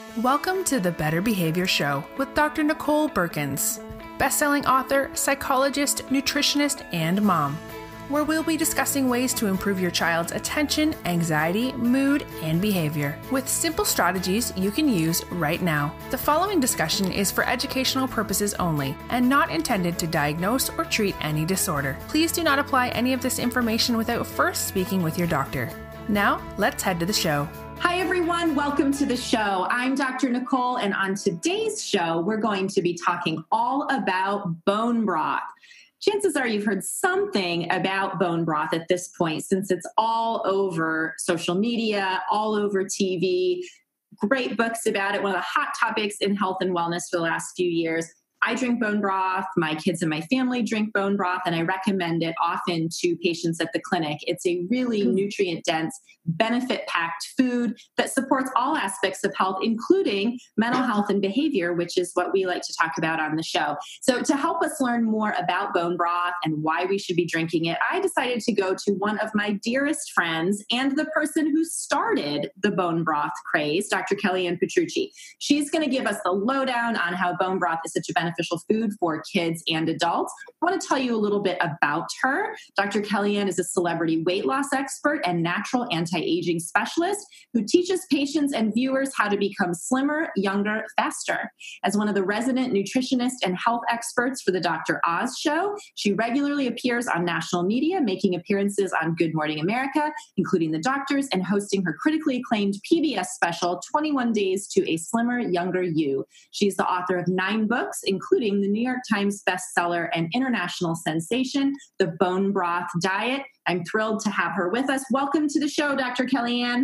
Welcome to the Better Behavior Show with Dr. Nicole Berkins, best-selling author, psychologist, nutritionist, and mom, where we'll be discussing ways to improve your child's attention, anxiety, mood, and behavior with simple strategies you can use right now. The following discussion is for educational purposes only and not intended to diagnose or treat any disorder. Please do not apply any of this information without first speaking with your doctor. Now, let's head to the show. Hi, everyone. Welcome to the show. I'm Dr. Nicole, and on today's show, we're going to be talking all about bone broth. Chances are you've heard something about bone broth at this point, since it's all over social media, all over TV, great books about it, one of the hot topics in health and wellness for the last few years. I drink bone broth, my kids and my family drink bone broth, and I recommend it often to patients at the clinic. It's a really nutrient-dense, benefit-packed food that supports all aspects of health, including mental health and behavior, which is what we like to talk about on the show. So to help us learn more about bone broth and why we should be drinking it, I decided to go to one of my dearest friends and the person who started the bone broth craze, Dr. Kellyanne Petrucci. She's going to give us the lowdown on how bone broth is such a beneficial food for kids and adults. I want to tell you a little bit about her. Dr. Kellyanne is a celebrity weight loss expert and natural anti-aging specialist who teaches patients and viewers how to become slimmer, younger, faster. As one of the resident nutritionists and health experts for the Dr. Oz show, she regularly appears on national media, making appearances on Good Morning America, including The Doctors, and hosting her critically acclaimed PBS special, 21 Days to a Slimmer, Younger You. She's the author of 9 books, including the New York Times bestseller and international sensation, The Bone Broth Diet. I'm thrilled to have her with us. Welcome to the show, Dr. Kellyanne.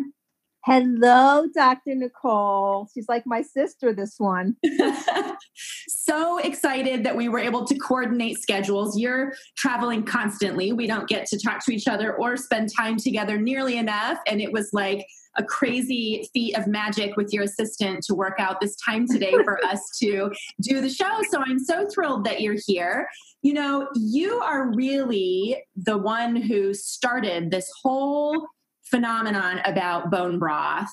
Hello, Dr. Nicole. She's like my sister, this one. So excited that we were able to coordinate schedules. You're traveling constantly. We don't get to talk to each other or spend time together nearly enough. And it was like a crazy feat of magic with your assistant to work out this time today for us to do the show. So I'm so thrilled that you're here. You know, you are really the one who started this whole phenomenon about bone broth.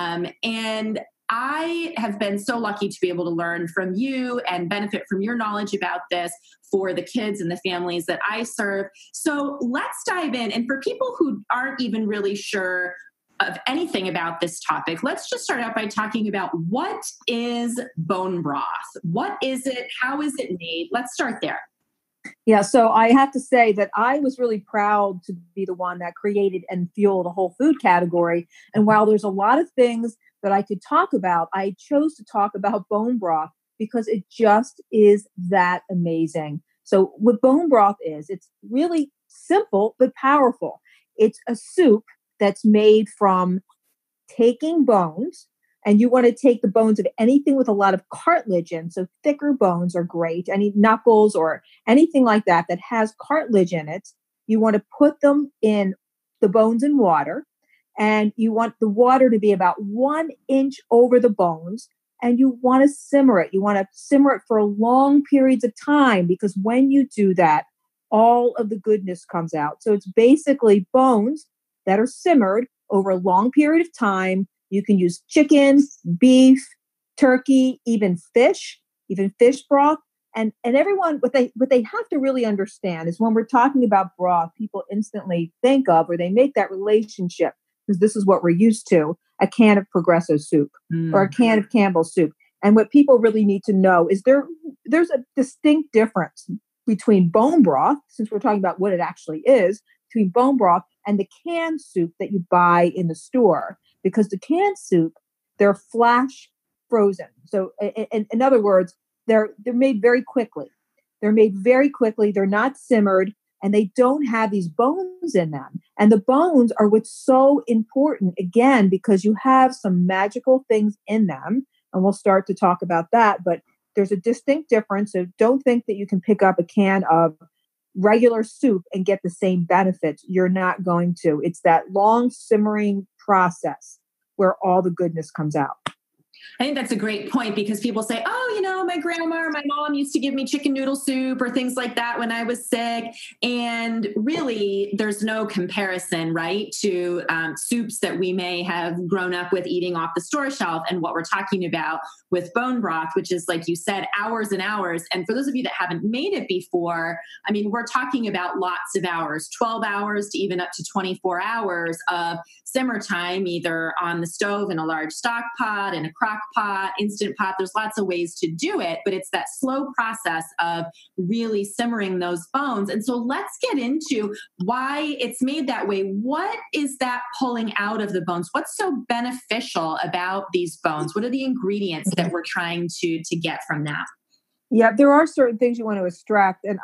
And I have been so lucky to be able to learn from you and benefit from your knowledge about this for the kids and the families that I serve. So let's dive in. And for people who aren't even really sure of anything about this topic, let's just start out by talking about what is bone broth? What is it? How is it made? Let's start there. Yeah, so I have to say that I was really proud to be the one that created and fueled a whole food category. And while there's a lot of things that I could talk about, I chose to talk about bone broth because it just is that amazing. So what bone broth is, it's really simple but powerful. It's a soup that's made from taking bones, and you want to take the bones of anything with a lot of cartilage in. So thicker bones are great. Any knuckles or anything like that that has cartilage in it, you want to put them in the bones in water. And you want the water to be about 1 inch over the bones. And you want to simmer it. You want to simmer it for long periods of time, because when you do that, all of the goodness comes out. So it's basically bones that are simmered over a long period of time. You can use chicken, beef, turkey, even fish broth. And everyone, what they have to really understand is when we're talking about broth, people instantly think of, or they make that relationship, because this is what we're used to, a can of Progresso soup or a can of Campbell's soup. And what people really need to know is there's a distinct difference between bone broth, since we're talking about what it actually is, between bone broth and the canned soup that you buy in the store. Because the canned soup, they're flash frozen. So in other words, they're made very quickly. They're not simmered, and they don't have these bones in them. And the bones are what's so important, again, because you have some magical things in them. And we'll start to talk about that. But there's a distinct difference. So don't think that you can pick up a can of regular soup and get the same benefits. You're not going to. It's that long simmering process where all the goodness comes out. I think that's a great point because people say, oh, my grandma or my mom used to give me chicken noodle soup or things like that when I was sick. And really, there's no comparison, right, to soups that we may have grown up with eating off the store shelf and what we're talking about with bone broth, which is, like you said, hours and hours. And for those of you that haven't made it before, I mean, we're talking about lots of hours, 12 hours to even up to 24 hours of simmer time, either on the stove in a large stock pot, in a crock pot, instant pot. There's lots of ways to do it, but it's that slow process of really simmering those bones. And so let's get into why it's made that way. What is that pulling out of the bones? What's so beneficial about these bones? What are the ingredients that we're trying to get from that? Yeah, there are certain things you want to extract, and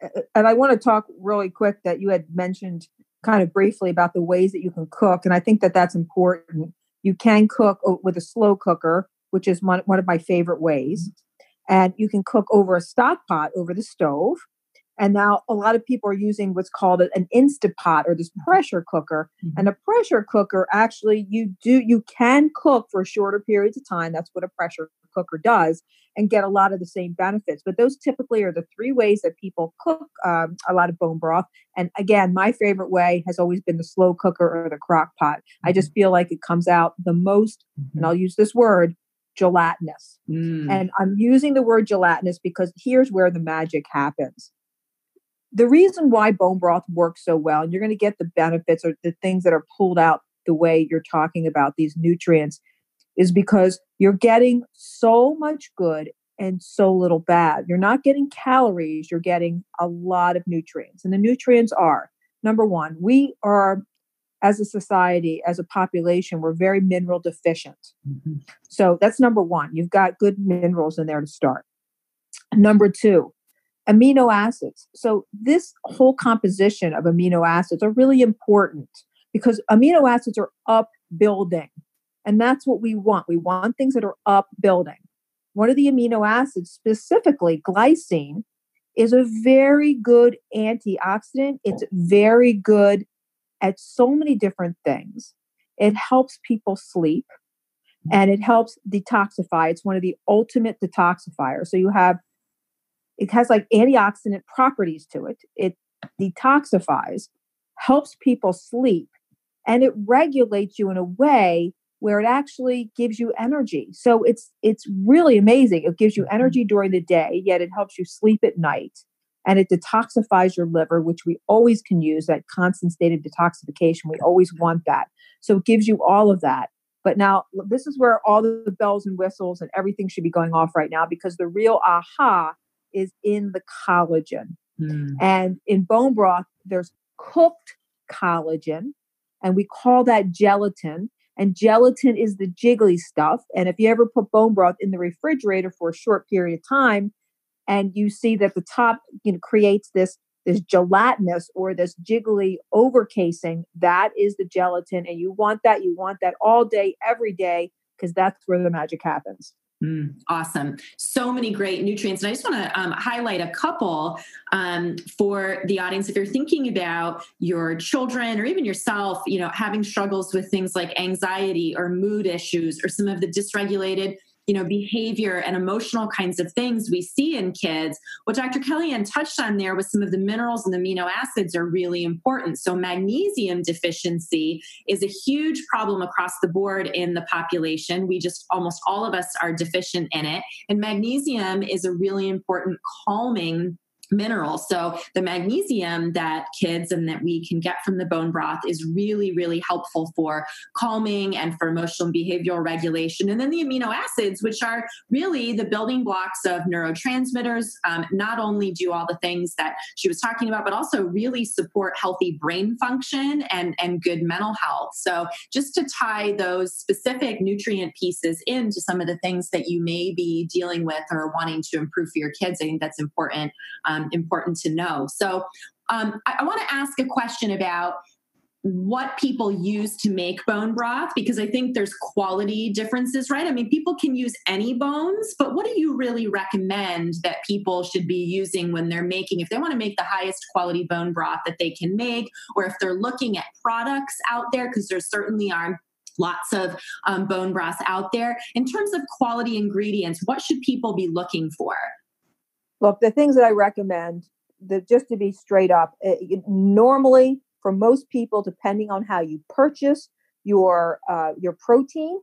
I want to talk really quick that you had mentioned kind of briefly about the ways that you can cook, and I think that that's important. You can cook with a slow cooker, which is one of my favorite ways, and you can cook over a stock pot over the stove. And now a lot of people are using what's called an Instapot or this pressure cooker. Mm-hmm. And a pressure cooker, actually, you can cook for shorter periods of time. That's what a pressure cooker does, and get a lot of the same benefits. But those typically are the three ways that people cook a lot of bone broth. And again, my favorite way has always been the slow cooker or the crock pot. Mm-hmm. I just feel like it comes out the most, and I'll use this word, gelatinous. And I'm using the word gelatinous because here's where the magic happens. The reason why bone broth works so well, and you're going to get the benefits or the things that are pulled out the way you're talking about these nutrients, is because you're getting so much good and so little bad. You're not getting calories, you're getting a lot of nutrients. And the nutrients are, number one, we are, as a society, as a population, we're very mineral deficient. Mm-hmm. So that's number one. You've got good minerals in there to start. Number two, amino acids. So this whole composition of amino acids are really important because amino acids are upbuilding. And that's what we want. We want things that are upbuilding. One of the amino acids, specifically glycine, is a very good antioxidant. It's very good at so many different things. It helps people sleep and it helps detoxify. It's one of the ultimate detoxifiers. So it has like antioxidant properties to it. It detoxifies, helps people sleep, and it regulates you in a way where it actually gives you energy. So it's really amazing. It gives you energy during the day, yet it helps you sleep at night. And it detoxifies your liver, which we always can use, that constant state of detoxification. We always want that. So it gives you all of that. But now this is where all the bells and whistles and everything should be going off right now, because the real aha is in the collagen. And in bone broth, there's cooked collagen, and we call that gelatin. And gelatin is the jiggly stuff. And if you ever put bone broth in the refrigerator for a short period of time, and you see that the top creates this gelatinous or this jiggly overcasing, that is the gelatin. And you want that all day, every day, because that's where the magic happens. Awesome. So many great nutrients. And I just want to highlight a couple for the audience. If you're thinking about your children or even yourself, having struggles with things like anxiety or mood issues or some of the dysregulated behavior and emotional kinds of things we see in kids. What Dr. Kellyann touched on there was some of the minerals and amino acids are really important. So magnesium deficiency is a huge problem across the board in the population. Almost all of us are deficient in it. And magnesium is a really important calming mineral. So the magnesium that kids and that we can get from the bone broth is really, really helpful for calming and for emotional and behavioral regulation. And then the amino acids, which are really the building blocks of neurotransmitters, not only do all the things that she was talking about, but also really support healthy brain function and good mental health. So just to tie those specific nutrient pieces into some of the things that you may be dealing with or wanting to improve for your kids, I think that's important to know. So I want to ask a question about what people use to make bone broth, because I think there's quality differences, right? I mean, people can use any bones, but what do you really recommend that people should be using when they're making, if they want to make the highest quality bone broth that they can make, or if they're looking at products out there, because there certainly are lots of bone broths out there. In terms of quality ingredients, what should people be looking for? Look, the things that I recommend, just to be straight up, normally for most people, depending on how you purchase your protein,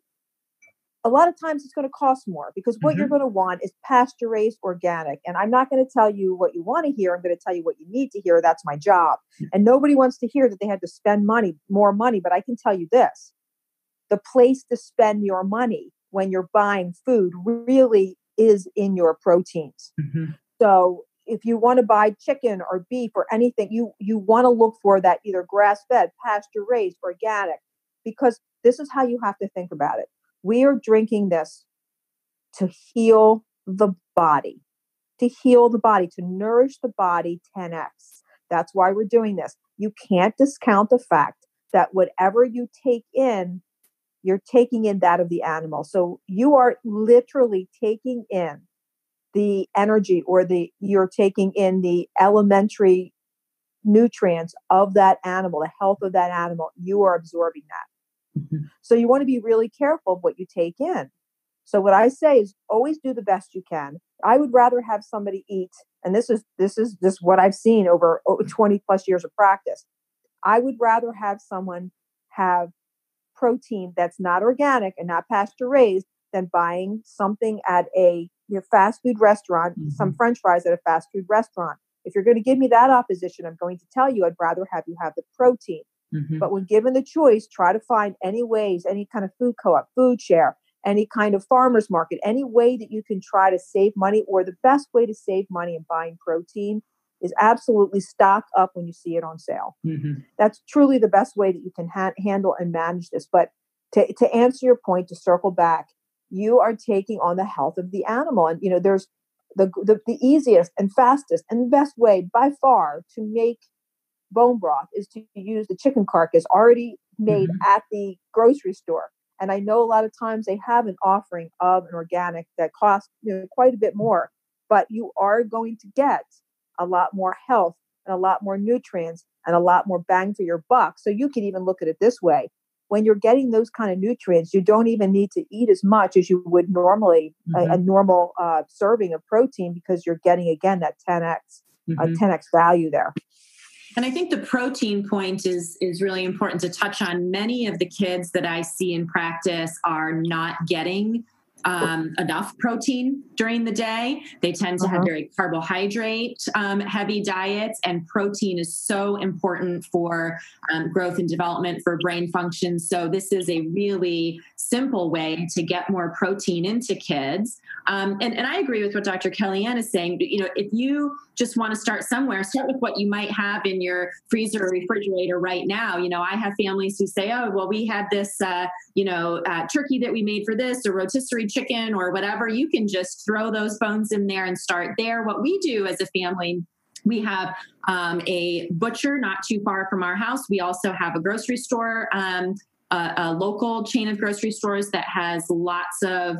a lot of times it's going to cost more because what you're going to want is pasture raised organic. And I'm not going to tell you what you want to hear. I'm going to tell you what you need to hear. That's my job. And nobody wants to hear that they had to spend more money. But I can tell you this, the place to spend your money when you're buying food really is in your proteins. So if you want to buy chicken or beef or anything, you want to look for that either grass-fed, pasture-raised, organic, because this is how you have to think about it. We are drinking this to heal the body, to nourish the body 10x. That's why we're doing this. You can't discount the fact that whatever you take in, you're taking in that of the animal. So you are literally taking in the energy you're taking in the elementary nutrients of that animal, the health of that animal. You are absorbing that. So you want to be really careful of what you take in. So what I say is always do the best you can. I would rather have somebody eat, and this is just what I've seen over 20 plus years of practice. I would rather have someone have protein that's not organic and not pasture raised than buying something at a fast food restaurant, some French fries at a fast food restaurant. If you're going to give me that opposition, I'm going to tell you I'd rather have you have the protein. But when given the choice, try to find any ways, any kind of food co-op, food share, any kind of farmer's market, any way that you can try to save money. Or the best way to save money in buying protein is absolutely stock up when you see it on sale. That's truly the best way that you can handle and manage this. But to answer your point, to circle back, you are taking on the health of the animal. And, there's the easiest and fastest and best way by far to make bone broth is to use the chicken carcass already made at the grocery store. And I know a lot of times they have an offering of an organic that costs quite a bit more, but you are going to get a lot more health and a lot more nutrients and a lot more bang for your buck. So you can even look at it this way. When you're getting those kind of nutrients, you don't even need to eat as much as you would normally, a normal serving of protein, because you're getting, again, that 10x value there. And I think the protein point is really important to touch on. Many of the kids that I see in practice are not getting enough protein during the day. They tend to have very carbohydrate heavy diets, and protein is so important for growth and development, for brain function. So this is a really simple way to get more protein into kids. And I agree with what Dr. Kellyann is saying. If you just want to start somewhere, start with what you might have in your freezer or refrigerator right now. I have families who say, oh, well, we had this, turkey that we made for this, or rotisserie chicken or whatever. You can just throw those bones in there and start there. What we do as a family, we have a butcher not too far from our house. We also have a grocery store, a local chain of grocery stores that has lots of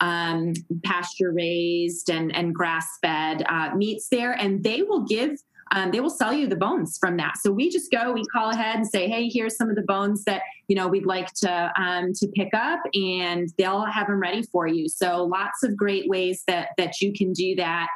pasture raised and grass fed meats there, and they will sell you the bones from that. So we just we call ahead and say, hey, here's some of the bones that we'd like to pick up, and they'll have them ready for you. So lots of great ways that you can do that.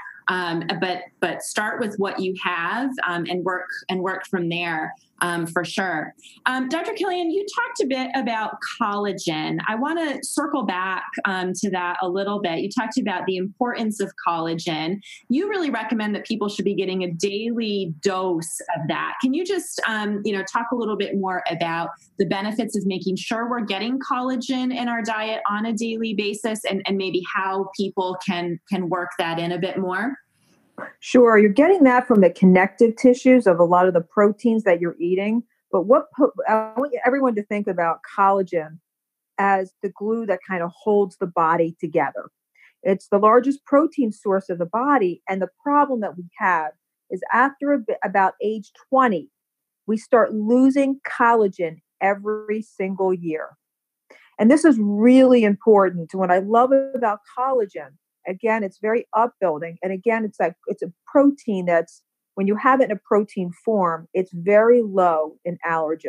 But start with what you have and work from there for sure. Dr. Kellyann, you talked a bit about collagen. I want to circle back to that a little bit. You talked about the importance of collagen. You really recommend that people should be getting a daily dose of that. Can you just talk a little bit more about the benefits of making sure we're getting collagen in our diet on a daily basis, and maybe how people can work that in a bit more? Sure. You're getting that from the connective tissues of a lot of the proteins that you're eating. But I want everyone to think about collagen as the glue that kind of holds the body together. It's the largest protein source of the body. And the problem that we have is after about age 20, we start losing collagen every single year. And this is really important. What I love about collagen, again, it's very upbuilding. And again, it's a protein that's, when you have it in a protein form, it's very low in allergens.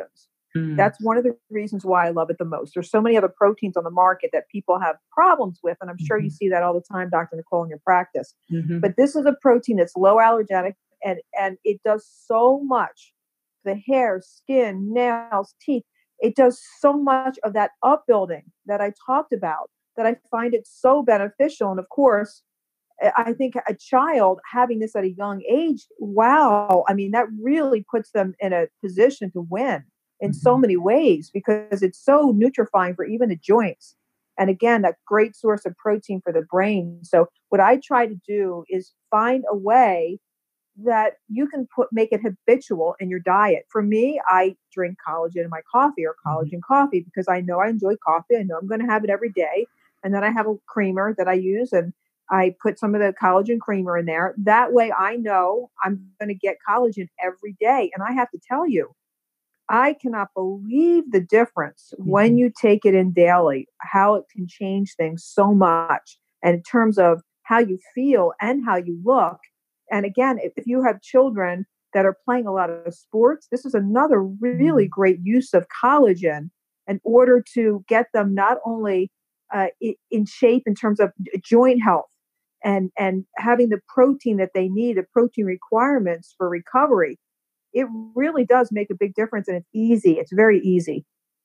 That's one of the reasons why I love it the most. There's so many other proteins on the market that people have problems with, and I'm sure you see that all the time, Dr. Nicole, in your practice. But this is a protein that's low allergenic, and it does so much. The hair, skin, nails, teeth. It does so much of that upbuilding that I talked about that I find it so beneficial. And of course, I think a child having this at a young age, wow, I mean, that really puts them in a position to win in so many ways because it's so nutrifying for even the joints. And again, that great source of protein for the brain. So what I try to do is find a way that you can make it habitual in your diet. For me, I drink collagen in my coffee or collagen coffee because I know I enjoy coffee. I know I'm going to have it every day. And then I have a creamer that I use and I put some of the collagen creamer in there. That way I know I'm going to get collagen every day. And I have to tell you, I cannot believe the difference when you take it in daily, how it can change things so much. And in terms of how you feel and how you look. And again, if you have children that are playing a lot of sports, this is another really great use of collagen in order to get them not only in shape in terms of joint health and having the protein that they need, the protein requirements for recovery. It really does make a big difference, and it's easy. It's very easy.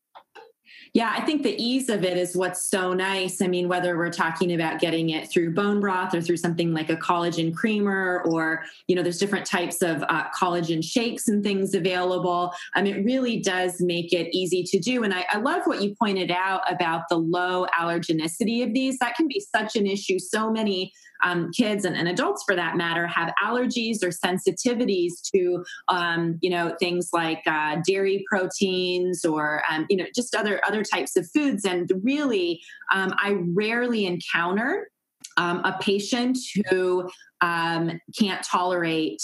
Yeah, I think the ease of it is what's so nice. I mean, whether we're talking about getting it through bone broth or through something like a collagen creamer, or, there's different types of collagen shakes and things available. It really does make it easy to do. And I love what you pointed out about the low allergenicity of these. That can be such an issue. So many kids and adults, for that matter, have allergies or sensitivities to, things like dairy proteins or, just other types of foods. And really, I rarely encounter a patient who can't tolerate,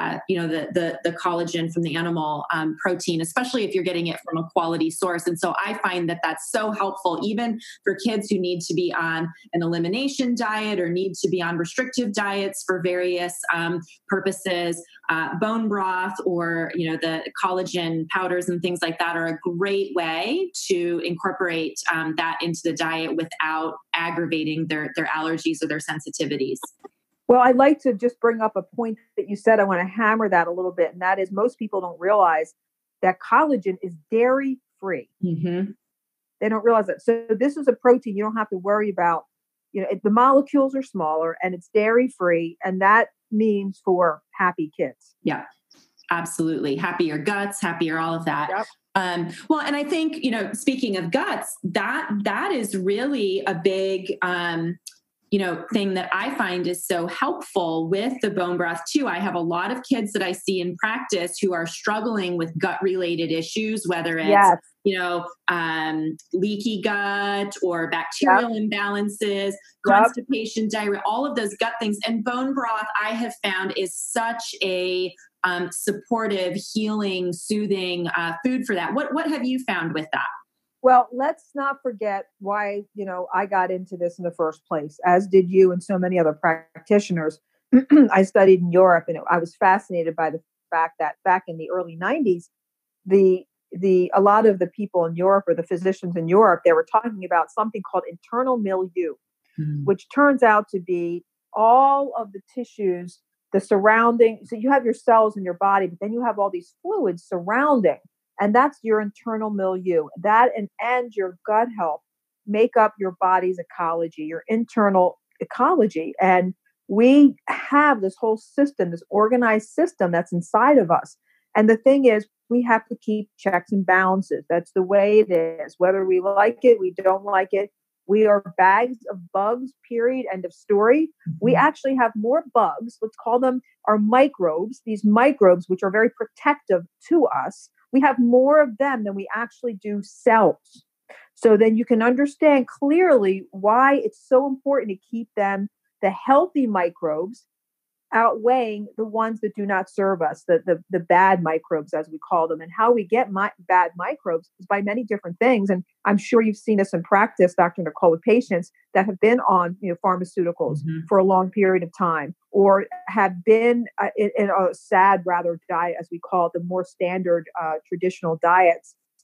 the collagen from the animal protein, especially if you're getting it from a quality source. And so I find that that's so helpful, even for kids who need to be on an elimination diet or need to be on restrictive diets for various purposes. Bone broth or, the collagen powders and things like that are a great way to incorporate that into the diet without aggravating their allergies or their sensitivities. Well, I'd like to just bring up a point that you said. I want to hammer that a little bit. And that is, most people don't realize that collagen is dairy free. They don't realize that. So this is a protein you don't have to worry about. The molecules are smaller and it's dairy free. And that means for happy kids. Yeah, absolutely. Happier guts, happier, all of that. Yep. Well, and I think, speaking of guts, that is really a big, thing that I find is so helpful with the bone broth too. I have a lot of kids that I see in practice who are struggling with gut related issues, whether it's, leaky gut or bacterial imbalances, constipation, diarrhea, all of those gut things. And bone broth, I have found, is such a supportive, healing, soothing food for that. What have you found with that? Well, let's not forget why, I got into this in the first place, as did you and so many other practitioners. I studied in Europe, and I was fascinated by the fact that back in the early 90s, a lot of the people in Europe, or the physicians in Europe, they were talking about something called internal milieu, which turns out to be all of the tissues, the surrounding. So you have your cells in your body, but then you have all these fluids surrounding. And that's your internal milieu. That and your gut health make up your body's ecology, your internal ecology. And we have this whole system, this organized system that's inside of us. And the thing is, we have to keep checks and balances. That's the way it is. Whether we like it, we don't like it. We are bags of bugs, period, end of story. We actually have more bugs. Let's call them our microbes. These microbes, which are very protective to us, we have more of them than we actually do cells. So then you can understand clearly why it's so important to keep them, the healthy microbes, outweighing the ones that do not serve us, the bad microbes, as we call them. And how we get bad microbes is by many different things. And I'm sure you've seen this in practice, Dr. Nicole, with patients that have been on pharmaceuticals for a long period of time, or have been in a SAD, rather, diet, as we call it, the more standard traditional diets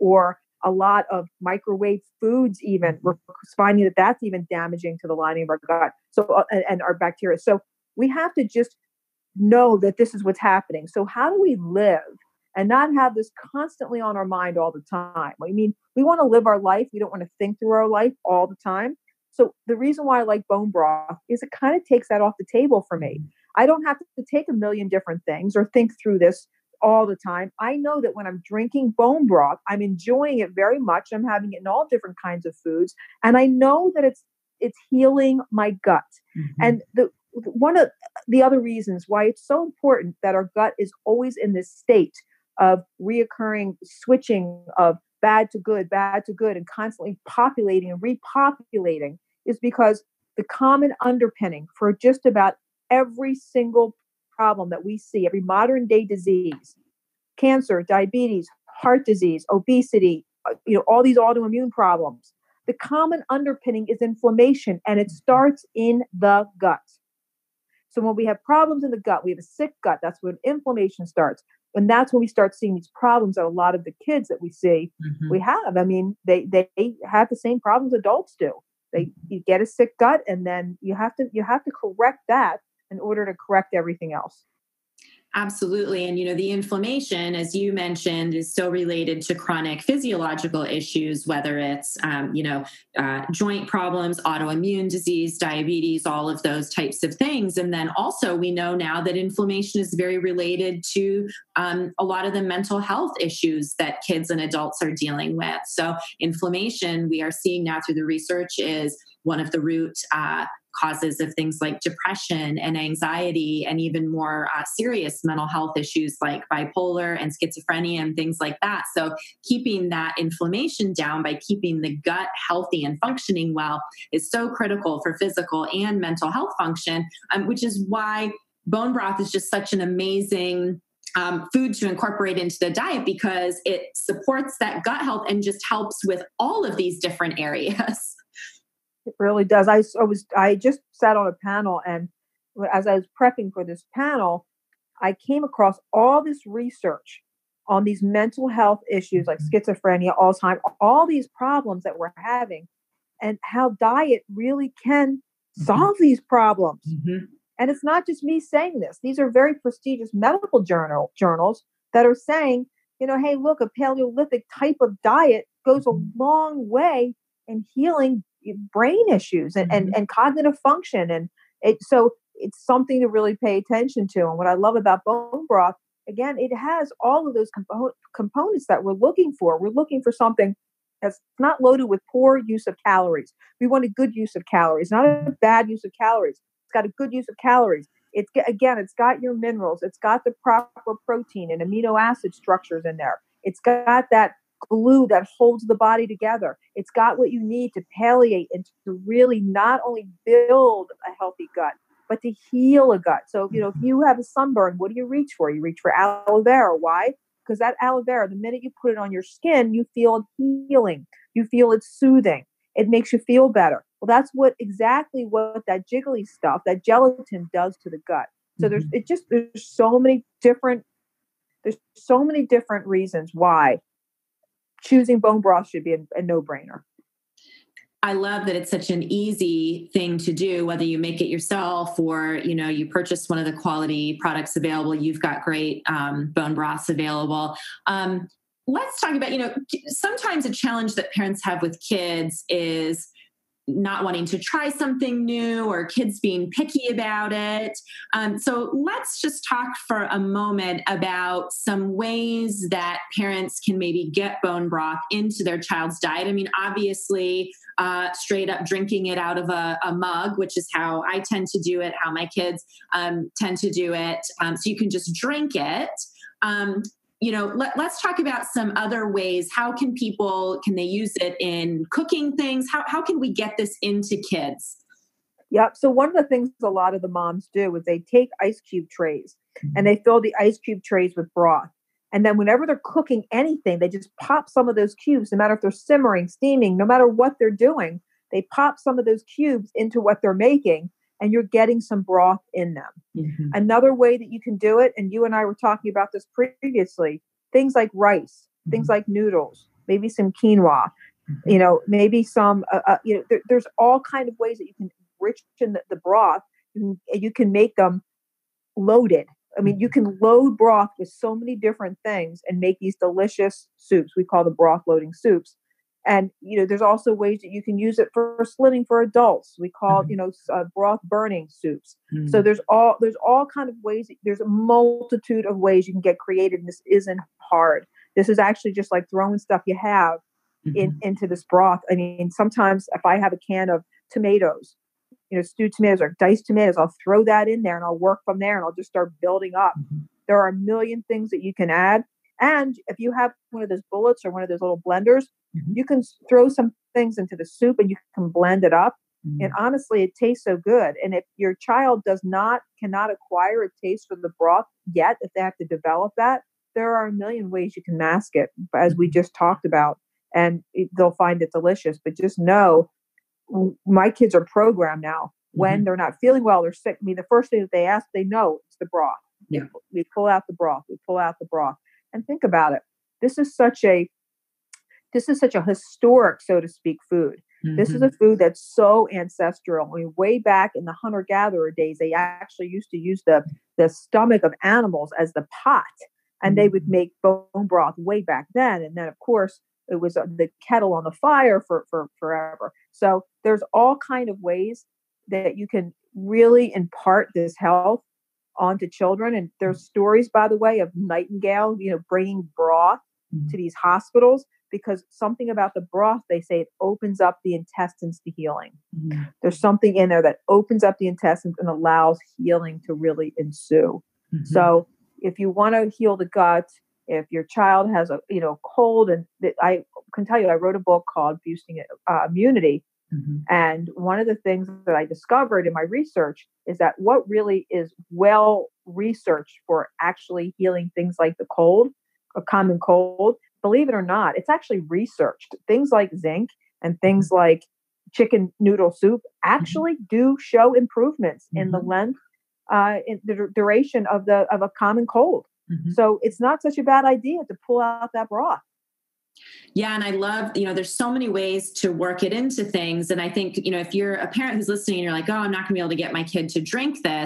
or a lot of microwave foods even. We're finding that that's even damaging to the lining of our gut and our bacteria. So we have to just know that this is what's happening. So how do we live and not have this constantly on our mind all the time? I mean, we want to live our life. We don't want to think through our life all the time. So the reason why I like bone broth is it kind of takes that off the table for me. I don't have to take a million different things or think through this all the time. I know that when I'm drinking bone broth, I'm enjoying it very much. I'm having it in all different kinds of foods. And I know that it's healing my gut. And one of the other reasons why it's so important that our gut is always in this state of reoccurring switching of bad to good, and constantly populating and repopulating is because the common underpinning for just about every single problem that we see, every modern day disease, cancer, diabetes, heart disease, obesity, all these autoimmune problems, the common underpinning is inflammation, and it starts in the gut. So when we have problems in the gut, we have a sick gut, that's when inflammation starts. And that's when we start seeing these problems that a lot of the kids that we see, we have. I mean, they have the same problems adults do. You get a sick gut, and then you have to correct that in order to correct everything else. Absolutely. And, the inflammation, as you mentioned, is so related to chronic physiological issues, whether it's, joint problems, autoimmune disease, diabetes, all of those types of things. And then also we know now that inflammation is very related to a lot of the mental health issues that kids and adults are dealing with. So inflammation, we are seeing now through the research, is one of the root causes of things like depression and anxiety, and even more serious mental health issues like bipolar and schizophrenia and things like that. So keeping that inflammation down by keeping the gut healthy and functioning well is so critical for physical and mental health function, which is why bone broth is just such an amazing food to incorporate into the diet, because it supports that gut health and just helps with all of these different areas. It really does. I just sat on a panel, and as I was prepping for this panel, I came across all this research on these mental health issues like schizophrenia, Alzheimer's, all these problems that we're having, and how diet really can solve these problems. And it's not just me saying this. These are very prestigious medical journals that are saying, hey, look, a Paleolithic type of diet goes a long way in healing brain issues and cognitive function. And so it's something to really pay attention to. And what I love about bone broth, again, it has all of those components that we're looking for. We're looking for something that's not loaded with poor use of calories. We want a good use of calories, not a bad use of calories. It's got a good use of calories. It's got your minerals. It's got the proper protein and amino acid structures in there. It's got that glue that holds the body together. It's got what you need to palliate and to really not only build a healthy gut, but to heal a gut. So, if you have a sunburn, what do you reach for? You reach for aloe vera. Why? Because that aloe vera, the minute you put it on your skin, you feel it healing. You feel it soothing. It makes you feel better. Well, that's exactly what that jiggly stuff, that gelatin, does to the gut. So there's so many different reasons why choosing bone broth should be a no-brainer. I love that it's such an easy thing to do, whether you make it yourself or, you purchase one of the quality products available. You've got great bone broths available. Let's talk about, sometimes a challenge that parents have with kids is not wanting to try something new or kids being picky about it. So let's just talk for a moment about some ways that parents can maybe get bone broth into their child's diet. I mean, obviously, straight up drinking it out of a mug, which is how I tend to do it, how my kids tend to do it. So you can just drink it. Let's talk about some other ways. How can they use it in cooking things? How can we get this into kids? Yep. So one of the things a lot of the moms do is they take ice cube trays and they fill the ice cube trays with broth. And then whenever they're cooking anything, they just pop some of those cubes, no matter if they're simmering, steaming, no matter what they're doing, they pop some of those cubes into what they're making, and you're getting some broth in them. Another way that you can do it, and you and I were talking about this previously, things like rice, things like noodles, maybe some quinoa, maybe some, there's all kind of ways that you can enrich in the broth. You can make them loaded. I mean, you can load broth with so many different things and make these delicious soups. We call them broth loading soups. And, there's also ways that you can use it for slitting for adults. We call it, broth burning soups. So there's all kind of ways. There's a multitude of ways you can get creative. And this isn't hard. This is actually just like throwing stuff you have into this broth. I mean, sometimes if I have a can of tomatoes, stewed tomatoes or diced tomatoes, I'll throw that in there and I'll work from there and I'll just start building up. There are a million things that you can add. And if you have one of those bullets or one of those little blenders, you can throw some things into the soup and you can blend it up. And honestly, it tastes so good. And if your child cannot acquire a taste for the broth yet, if they have to develop that, there are a million ways you can mask it, as we just talked about, and they'll find it delicious. But just know, my kids are programmed now. When they're not feeling well or sick, I mean, the first thing that they ask, they know it's the broth. Yeah. We pull out the broth. We pull out the broth. And think about it. This is such a historic, so to speak, food. This is a food that's so ancestral. I mean, way back in the hunter-gatherer days, they actually used to use the stomach of animals as the pot, and they would make bone broth way back then. And then, of course, it was the kettle on the fire for forever. So there's all kind of ways that you can really impart this health onto children. And there's stories, by the way, of Nightingale, bringing broth to these hospitals, because something about the broth, they say it opens up the intestines to healing. There's something in there that opens up the intestines and allows healing to really ensue. So if you want to heal the gut, if your child has a cold, and I can tell you, I wrote a book called Boosting Immunity. And one of the things that I discovered in my research is that what really is well researched for actually healing things like the cold, a common cold, believe it or not, it's actually researched. Things like zinc and things like chicken noodle soup actually do show improvements in the length, in the duration of a common cold. So it's not such a bad idea to pull out that broth. Yeah. And I love, there's so many ways to work it into things. And I think, if you're a parent who's listening and you're like, oh, I'm not gonna be able to get my kid to drink this,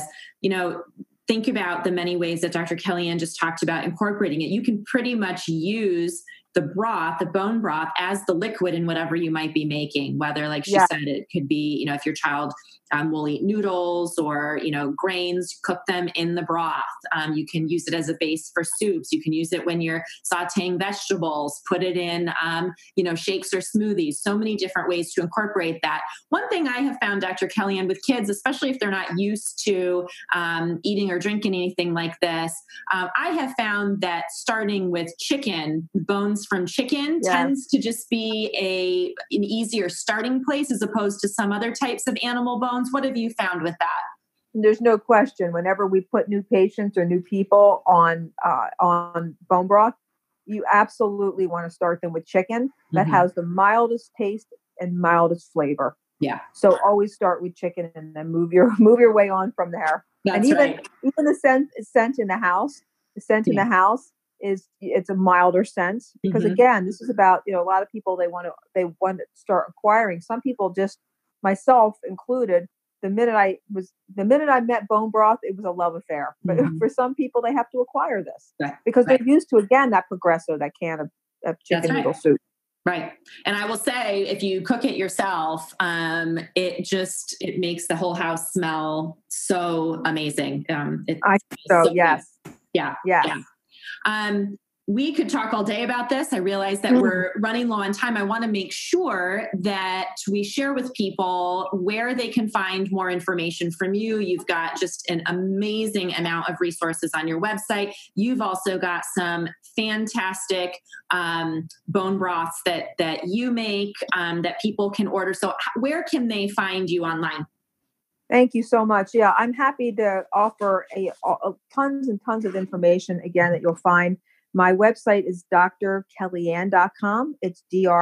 think about the many ways that Dr. Kellyann just talked about incorporating it. You can pretty much use the broth, the bone broth, as the liquid in whatever you might be making, whether, like she said, it could be, if your child will eat noodles or, grains, cook them in the broth. You can use it as a base for soups. You can use it when you're sauteing vegetables, put it in, shakes or smoothies, so many different ways to incorporate that. One thing I have found, Dr. Kellyann, with kids, especially if they're not used to eating or drinking anything like this, I have found that starting with chicken, bones from chicken tends to just be an easier starting place as opposed to some other types of animal bones. What have you found with that? There's no question. Whenever we put new patients or new people on bone broth, you absolutely want to start them with chicken that has the mildest taste and mildest flavor. Yeah. So always start with chicken and then move your way on from there. That's and even right. Even the scent in the house, in the house it's a milder scent, because again, this is about, a lot of people, they want to start acquiring. Some people, just myself included, the minute I met bone broth, it was a love affair. But for some people, they have to acquire this because they're used to, again, that Progresso, that can of chicken noodle soup. Right. And I will say, if you cook it yourself, it makes the whole house smell so amazing. Yes. Yeah. We could talk all day about this. I realize that we're running low on time. I want to make sure that we share with people where they can find more information from you. You've got just an amazing amount of resources on your website. You've also got some fantastic bone broths that you make that people can order. So where can they find you online? Thank you so much. Yeah, I'm happy to offer tons and tons of information, again, that you'll find. My website is drkellyann.com. It's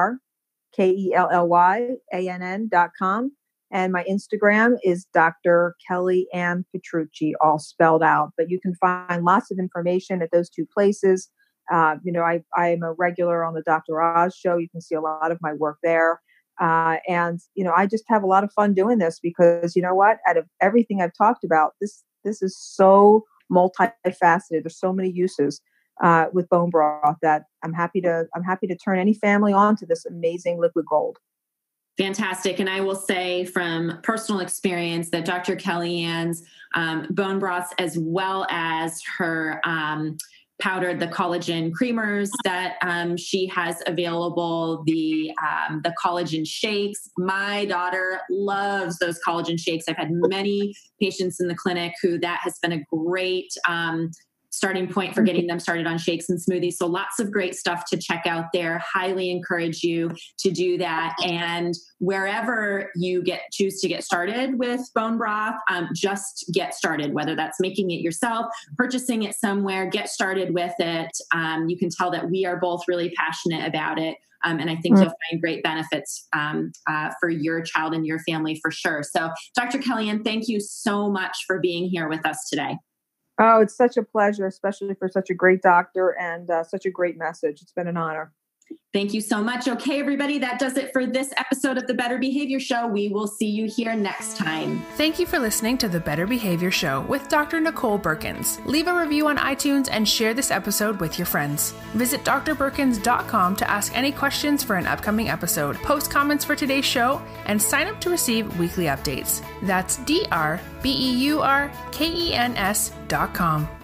drkellyann.com. And my Instagram is Dr. Kelly Ann Petrucci, all spelled out. But you can find lots of information at those two places. I'm a regular on the Dr. Oz show. You can see a lot of my work there. And I just have a lot of fun doing this because, you know what, out of everything I've talked about, this is so multifaceted. There's so many uses with bone broth that I'm happy to turn any family on to this amazing liquid gold. Fantastic. And I will say from personal experience that Dr. Kellyanne's bone broths, as well as her powdered, the collagen creamers that she has available, the collagen shakes. My daughter loves those collagen shakes. I've had many patients in the clinic who that has been a great starting point for getting them started on shakes and smoothies. So lots of great stuff to check out there. Highly encourage you to do that. And wherever you choose to get started with bone broth, just get started, whether that's making it yourself, purchasing it somewhere, get started with it. You can tell that we are both really passionate about it. And I think you'll find great benefits for your child and your family for sure. So Dr. Kellyanne, thank you so much for being here with us today. Oh, it's such a pleasure, especially for such a great doctor and such a great message. It's been an honor. Thank you so much. Okay, everybody, that does it for this episode of the Better Behavior Show. We will see you here next time. Thank you for listening to the Better Behavior Show with Dr. Nicole Burkins. Leave a review on iTunes and share this episode with your friends. Visit drburkins.com to ask any questions for an upcoming episode, post comments for today's show, and sign up to receive weekly updates. That's drburkens.com.